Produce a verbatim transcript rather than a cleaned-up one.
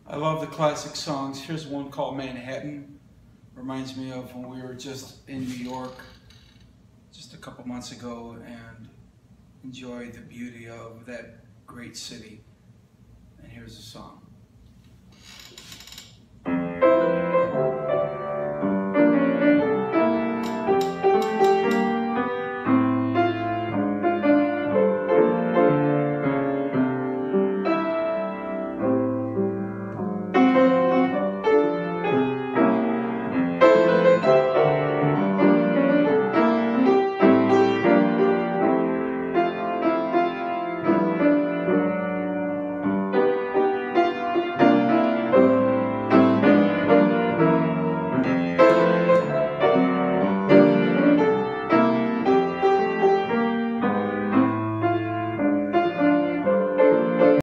I love the classic songs. Here's one called Manhatten. Reminds me of when we were just in New York just a couple months ago and enjoyed the beauty of that great city. And here's the song.